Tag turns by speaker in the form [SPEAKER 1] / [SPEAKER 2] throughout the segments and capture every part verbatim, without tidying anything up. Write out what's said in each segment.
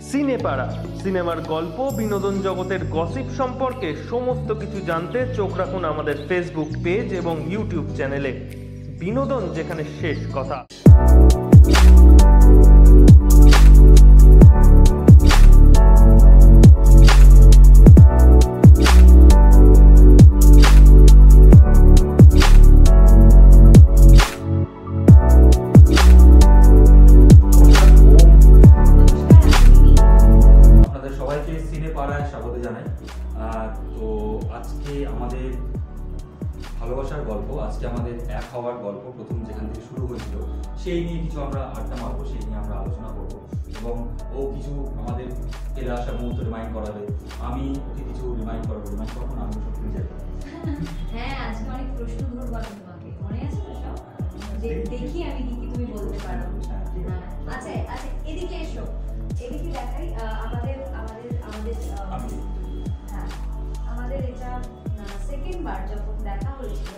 [SPEAKER 1] সিনেপাড়া, সিনেমার গল্প, বিনোদন জগতের গসিপ সম্পর্কে সমস্ত কিছু জানতে চোখ রাখুন আমাদের ফেসবুক পেজ এবং ইউটিউব চ্যানেলে। বিনোদন যেখানে শেষ কথা।
[SPEAKER 2] স্বাগত জানাই। তো আজকে আমাদের ভালোবাসার গল্প, আজকে আমাদের এক হওয়ার গল্প প্রথম যেখান থেকে শুরু হয়েছিল সেই নিয়ে কিছু আমরা আড্ডা মারবো, সেই নিয়ে আমরা আলোচনা করবো এবং ও কিছু আমাদের ফেলে আসা মুহূর্ত রিমাইন্ড করাবে, আমি ওকে কিছু রিমাইন্ড করাবো। রিমাইন্ড করবো না, আমি সব ভুলে যাবো।
[SPEAKER 3] হ্যাঁ, আজকে অনেক প্রশ্ন ধরবো আমি তোমাকে, মনে আছে তো সব? দেখি আমি কি কি তুমি বলতে পারো। আচ্ছা আচ্ছা, এদিকে এসো, এদিকে দেখাই। আমাদের আমাদের আমাদের হ্যাঁ আমাদের এটা সেকেন্ড বার যখন দেখা হয়েছিল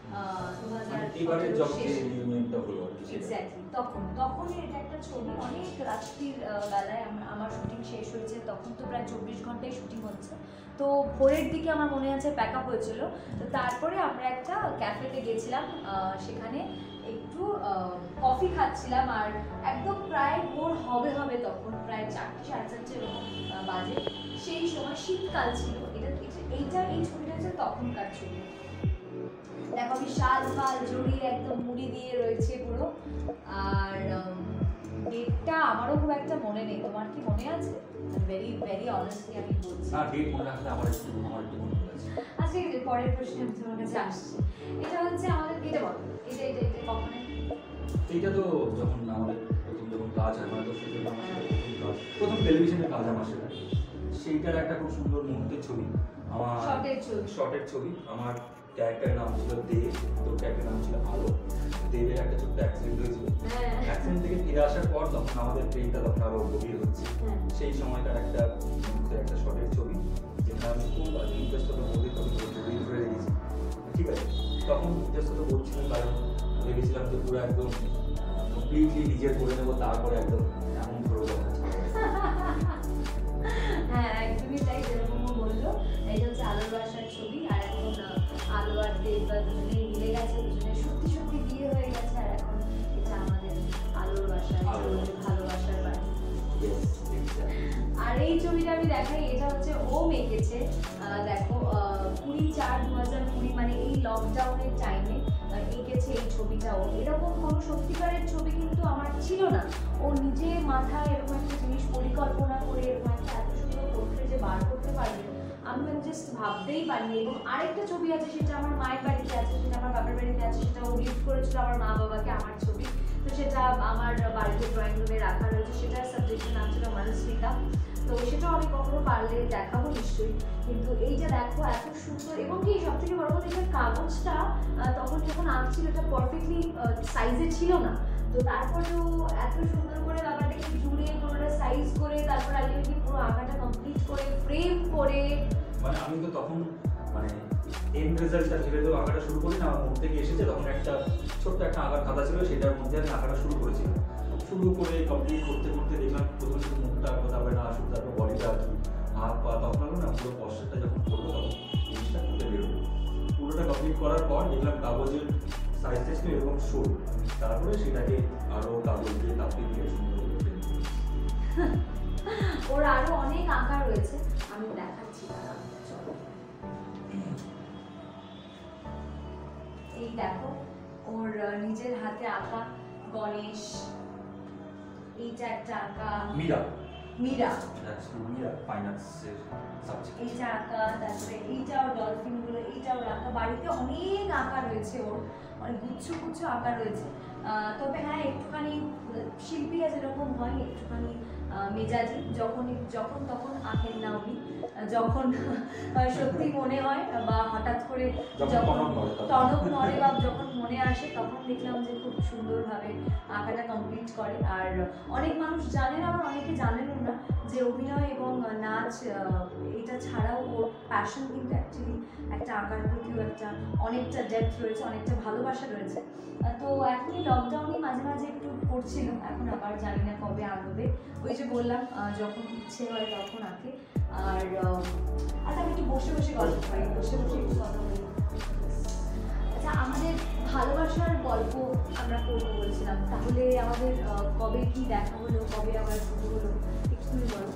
[SPEAKER 3] তখন তখন এটা একটা ছবি, অনেক রাত্রির বেলায় আমার শুটিং শেষ হয়েছে, তখন তো প্রায় চব্বিশ ঘন্টায় শুটিং হচ্ছে। তো ভোরের দিকে আমার মনে আছে প্যাক আপ হয়েছিল। তো তারপরে আমরা একটা ক্যাফেতে গেছিলাম, সেখানে একটু কফি খাচ্ছিলাম, আর একদম প্রায় ভোর হবে হবে তখন প্রায় চারটে সাড়ে চারটে এরকম বাজে। সেই সময় শীতকাল ছিল। এটা এইটা এই ছবিটা হচ্ছে তখনকার ছবি। দেখো আমি শাল ফাল জড়িয়ে একদম মুড়ি দিয়ে রয়েছে পুরো। আর ডেটটা আমারও খুব একটা মনে নেই, তোমার কি মনে আছে? ভেরি ভেরি অনেস্টলি আমি বলছি।
[SPEAKER 2] না, ডেট মনে রাখলে আমার একটু আমার একটু মনে আছে।
[SPEAKER 3] আচ্ছা, এই যে পরের প্রশ্ন আমি তোমার কাছে আসছি। এটা হচ্ছে আমাদের এটা বলো, এটা এটা এটা কখন?
[SPEAKER 2] এইটা তো যখন আমাদের প্রথম যখন কাজ হয়, মানে তো সেটা আমার প্রথম টেলিভিশনে কাজ আমার, সেটা সেইটার একটা খুব সুন্দর মুহূর্তের ছবি। আমার
[SPEAKER 3] শর্টের ছবি
[SPEAKER 2] শর্টের ছবি আমার ক্যারেক্টারের নাম ছিল দেব, তোর ক্যারেক্টারের নাম ছিল আলো। দেবের একটা ছোট্ট অ্যাক্সিডেন্ট হয়েছিল, অ্যাক্সিডেন্ট থেকে ফিরে আসার পর তখন আমাদের ট্রেনটা তখন আরো গভীর হচ্ছে, সেই সময়টার একটা একটা শর্টের ছবি যেখানে আমি খুব ইন্টারেস্ট বলতে তখন জড়িয়ে ধরে রেখেছি। ঠিক আছে, তখন ইন্টারেস্ট বলছিলাম কারণ ভেবেছিলাম যে পুরো একদম কমপ্লিটলি নিজের করে নেবো, তারপরে একদম এমন ধরো যখন
[SPEAKER 3] হ্যাঁ একদমই তাই, যেরকম বললো। এটা হচ্ছে আলোর বাসার ছবি, আর এখন আলো আর দেব দুজনেই মিলে গেছে, দুজনে সত্যি সত্যি বিয়ে হয়ে গেছে, আর এখন এটা আমাদের আলোর বাসা, ভালোবাসার বাড়ি। আর এই ছবিটা আমি দেখাই, এটা হচ্ছে ও মেকেছে। দেখো কুড়ি চার দু হাজার কুড়ি মানে এই লকডাউনের টাইমে এঁকেছে এই ছবিটা ও। এরকম কোনো সত্যিকারের ছবি কিন্তু আমার ছিল না। ও নিজে মাথায় এরকম একটা জিনিস পরিকল্পনা করে এরকম একটা এত সুন্দর পোর্ট্রেট যে বার করতে পারবে, আমি জাস্ট ভাবতেই পারিনি। এবং আরেকটা ছবি আছে, সেটা আমার মায়ের বাড়িতে আছে, সেটা আমার বাবার বাড়িতে আছে, সেটা ও গিফট করেছিল আমার মা বাবাকে আমার ছবি। তো সেটা আমার বাড়িতে ড্রয়িং রুমে রাখা রয়েছে, সেটার সাবজেক্টের নাম ছিল মানুস্মিতা। তো সেটা আমি কখনো পারলে দেখাবো নিশ্চয়ই। কিন্তু এই যে দেখো এত সুন্দর, এবং কি সব থেকে বড় কথা, এই কাগজটা তখন যখন আঁকছিল এটা পারফেক্টলি সাইজে ছিল না। তো তারপরেও এত সুন্দর করে ব্যাপারটাকে জুড়ে পুরোটা সাইজ করে তারপর আলটিমেটলি পুরো আঁকাটা কমপ্লিট করে ফ্রেম করে,
[SPEAKER 2] মানে আমি তো তখন মানে এন্ড রেজাল্টটা ভেবে তো আঁকাটা শুরু করি না, আমার মন থেকে এসেছে। তখন একটা ছোট্ট একটা আঁকার খাতা ছিল, সেটার মধ্যে আমি আঁকাটা শুরু করেছিলাম। শুরু করে কমপ্লিট করতে করতে দেখলাম প্রথমে শুধু মুখটা আঁকতে হবে না, শুধু তারপর বডিটা আঁকি, হাত পা, তখন হলো না পুরো পশ্চাৎটা যখন করবো তখন জিনিসটা ফুটে বেরোবে। পুরোটা কমপ্লিট করার পর দেখলাম কাগজের সাইজটা ছিল এরকম সরু, তারপরে সেটাকে আরো কাগজ দিয়ে কাপড় দিয়ে সুন্দর করে
[SPEAKER 3] ওর আরো অনেক আঁকা রয়েছে, আমি দেখাচ্ছি। এই দেখো ওর নিজের হাতে আঁকা গণেশ, এইটা একটা আঁকা
[SPEAKER 2] মীরা
[SPEAKER 3] মীরা
[SPEAKER 2] মীরা ফাইন্যান্সের সাবজেক্ট,
[SPEAKER 3] এইটা আঁকা, তারপরে এইটা ওর ডলফিন গুলো, এইটা ওর আঁকা। বাড়িতে অনেক আঁকা রয়েছে ওর, অনেক গুচ্ছ গুচ্ছ আঁকা রয়েছে। তবে হ্যাঁ একটুখানি শিল্পীরা যেরকম হয় একটুখানি মেজাজি, যখন যখন তখন আঁকেন না উনি, যখন সত্যি মনে হয় বা হঠাৎ করে যখন টনক নড়ে বা যখন মনে আসে তখন দেখলাম যে খুব সুন্দরভাবে আঁকাটা কমপ্লিট করে। আর অনেক মানুষ জানেন, আবার অনেকে জানেনও না যে অভিনয় এবং নাচ এটা ছাড়াও ওর প্যাশন কিন্তু অ্যাকচুয়ালি একটা আঁকার প্রতিও একটা অনেকটা ডেপথ রয়েছে, অনেকটা ভালোবাসা রয়েছে। তো এখনই লকডাউনে মাঝে মাঝে একটু করছিল, এখন আবার জানি না কবে আনবে। ওই যে বললাম যখন ইচ্ছে হয় তখন আঁকে। আর আচ্ছা আমি একটু বসে বসে গল্প করি, বসে বসে একটু কথা বলি। আচ্ছা আমাদের ভালোবাসার গল্প আমরা করবো বলছিলাম, তাহলে আমাদের কবে কি দেখা হলো, কবে আবার শুরু হলো একটু তুমি বলো,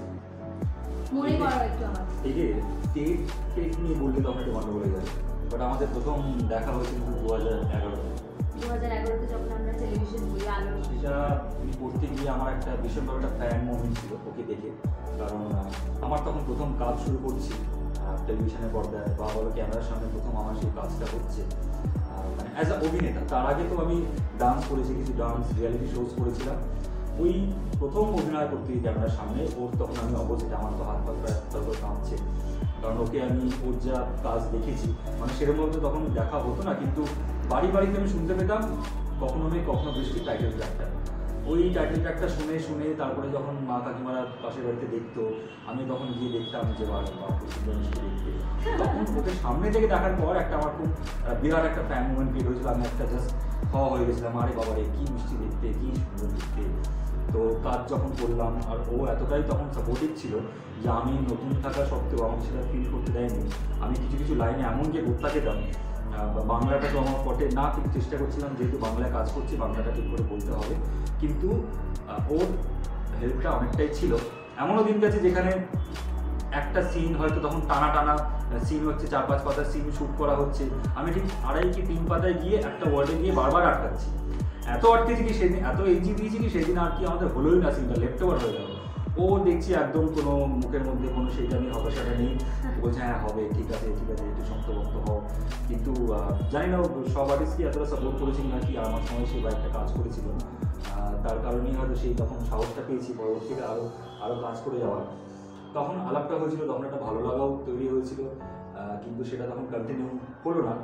[SPEAKER 3] মনে করো একটু আমার।
[SPEAKER 2] এই যে ডেট টেট নিয়ে বললে তখন একটু গন্ডগোল হয়ে যাবে, বাট আমাদের প্রথম দেখা হয়েছিল দু হাজার এগারোতে।
[SPEAKER 3] দু হাজার এগারোতে যখন আমরা টেলিভিশন করি আলো,
[SPEAKER 2] সেটা তুমি করতে গিয়ে আমার একটা ভীষণভাবে একটা ফ্যান মোমেন্ট ছিল ওকে দেখে, কারণ আমার তখন প্রথম কাজ শুরু করছি টেলিভিশনের পর্দায় বা বলো ক্যামেরার সামনে প্রথম আমার সেই কাজটা হচ্ছে মানে অ্যাজ আ অভিনেতা। তার আগে তো আমি ডান্স করেছি, কিছু ডান্স রিয়ালিটি শোজ করেছিলাম। ওই প্রথম অভিনয় করতে ক্যামেরার সামনে ওর তখন আমি অপোজিট, আমার তো হাত পাত প্রায় তারপর কাঁপছে, কারণ ওকে আমি ওর যা কাজ দেখেছি মানে সেরকমভাবে তখন দেখা হতো না, কিন্তু বাড়ি বাড়িতে আমি শুনতে পেতাম কখনো মেয়ে কখনো বৃষ্টির টাইটেল ট্র্যাকটা। ওই টাইটেল ট্র্যাকটা শুনে শুনে তারপরে যখন মা কাকিমারা পাশের বাড়িতে দেখতো, আমি তখন গিয়ে দেখতাম যে বা খুব সুন্দর মিষ্টি দেখতে। তখন ওকে সামনে থেকে দেখার পর একটা আমার খুব বিরাট একটা ফ্যান মুভমেন্ট ক্রিয়েট হয়েছিল। আমি একটা জাস্ট খাওয়া হয়ে গেছিলাম, আরে বাবা রে কী মিষ্টি দেখতে, কী সুন্দর দেখতে। তো কাজ যখন করলাম আর ও এতটাই তখন সাপোর্টিভ ছিল যে আমি নতুন থাকা সত্ত্বেও আমাকে সেটা ফিল করতে দেয়নি। আমি কিছু কিছু লাইনে এমন যে ঘুরতে যেতাম, বাংলাটা তো আমার পটে না, কিন্তু চেষ্টা করছিলাম যেহেতু বাংলায় কাজ করছি বাংলাটা ঠিক করে বলতে হবে, কিন্তু ওর হেল্পটা অনেকটাই ছিল। এমনও দিন গেছে যেখানে একটা সিন হয়তো তখন টানা টানা সিন হচ্ছে, চার পাঁচ পাতার সিন শ্যুট করা হচ্ছে, আমি ঠিক আড়াই কি তিন পাতায় গিয়ে একটা ওয়ার্ডে গিয়ে বারবার আটকাচ্ছি। এত আটকেছি কি সেদিন, এত এনজি দিয়েছি কি সেদিন আর কি আমাদের হলোই না, সিনটা লেফট ওভার হয়ে গেল। ও দেখছি একদম কোনো মুখের মধ্যে কোনো সেইটা নিয়ে হতাশাটা নেই, বলছে হ্যাঁ হবে, ঠিক আছে ঠিক আছে একটু শক্তভক্ত হও। কিন্তু জানি না সব আর্টিস্টকে এতটা সাপোর্ট করেছিল নাকি, আমার সময় সেই বাইকটা কাজ করেছিল, তার কারণেই হয়তো সেই তখন সাহসটা পেয়েছি পরবর্তীতে আরও আরও কাজ করে যাওয়ার। তখন আলাপটা হয়েছিল, তখন একটা ভালো লাগাও তৈরি হয়েছিল, কিন্তু সেটা তখন কন্টিনিউ হলো না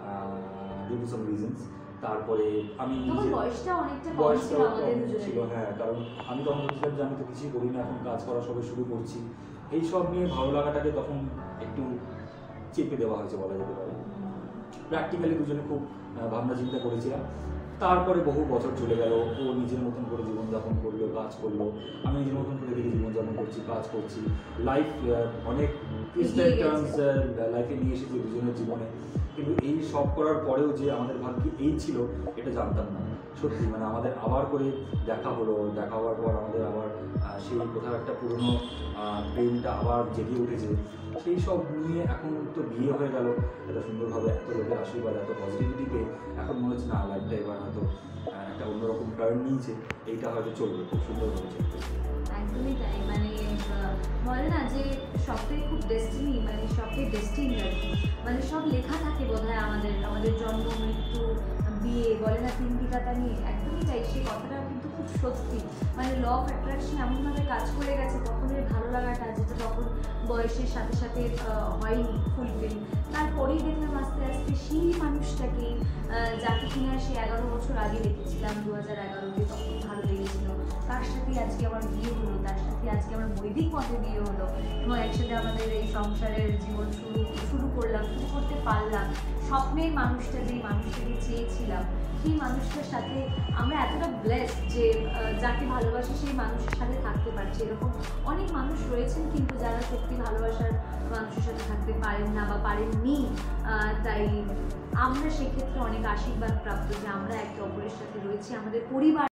[SPEAKER 2] ডিউ টু সাম রিজনস। তারপরে আমি
[SPEAKER 3] বয়সটা অনেকটা
[SPEAKER 2] বয়সটা ছিল, হ্যাঁ, কারণ আমি তখন বলছিলাম যে আমি তো কিছুই করি না, এখন কাজ করা সবে শুরু করছি। এইসব নিয়ে ভালো লাগাটাকে তখন একটু চেপে দেওয়া হয়েছে বলা যেতে পারে। প্র্যাকটিক্যালি দুজনে খুব ভাবনা চিন্তা করেছিলাম। তারপরে বহু বছর চলে গেল, ও নিজের মতন করে জীবনযাপন করলো, কাজ করলো, আমি নিজের মতন করে দেখে জীবনযাপন করছি, কাজ করছি। লাইফ অনেক টুইস্ট অ্যান্ড টার্নস লাইফে নিয়ে এসেছে দুজনের জীবনে, কিন্তু এই সব করার পরেও যে আমাদের ভাগ্যে এই ছিল এটা জানতাম না সত্যি। মানে আমাদের আবার করে দেখা হলো, দেখা হওয়ার পর আমাদের আবার সেই কোথাও একটা পুরনো প্রেমটা আবার জেগে উঠেছে। সেই সব নিয়ে এখন তো বিয়ে হয়ে গেল এত সুন্দরভাবে, এত লোকের আশীর্বাদ, এত পজিটিভিটি পেয়ে এখন মনে হচ্ছে না লাইফটা এবার হয়তো একটা অন্যরকম টার্ন নিয়েছে, এইটা হয়তো চলবে, খুব সুন্দরভাবে চলবে।
[SPEAKER 3] একদমই তাই, মানে বলে না যে সবটাই খুব ডেস্টিনি, মানে সবটাই ডেস্টিনি আর কি, মানে সব লেখা থাকে বোধহয় আমাদের আমাদের জন্ম মৃত্যু বিয়ে বলে না তিন বিধাতা নিয়ে, একদমই তাই। সেই কথাটা কিন্তু খুব সত্যি, মানে ল অফ অ্যাট্রাকশন এমনভাবে কাজ করে গেছে তখনের ভালো লাগাটা, যেটা তখন বয়সের সাথে সাথে হয়নি ফুলফিল, তারপরেই দেখলাম আস্তে আস্তে সেই মানুষটাকে যাকে কিনা সে এগারো বছর আগে দেখেছিলাম দু হাজার এগারোতে, তখন ভালো লেগেছিল, তার সাথে আজকে আমার বিয়ে হলো, তার সাথে আজকে আমার বৈদিক মতে বিয়ে হলো, এবং একসাথে আমাদের এই সংসারের জীবন শুরু শুরু করলাম, শুরু করতে পারলাম। স্বপ্নের মানুষটা, যেই মানুষটাকে চেয়েছিলাম, সেই মানুষটার সাথে আমরা এতটা ব্লেসড যে যাকে ভালোবাসি সেই মানুষের সাথে থাকতে পারছি। এরকম অনেক মানুষ রয়েছেন কিন্তু যারা সত্যি ভালোবাসার মানুষের সাথে থাকতে পারেন না বা পারেননি, তাই আমরা সেক্ষেত্রে অনেক আশীর্বাদ প্রাপ্ত যে আমরা একে অপরের সাথে রয়েছি, আমাদের পরিবার